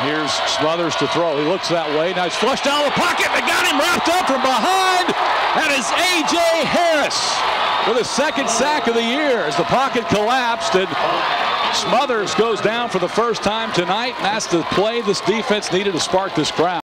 Here's Smothers to throw. He looks that way. Now he's flushed out of the pocket. They got him wrapped up from behind. That is A.J. Harris with his second sack of the year as the pocket collapsed. And Smothers goes down for the first time tonight. And that's the play this defense needed to spark this crowd.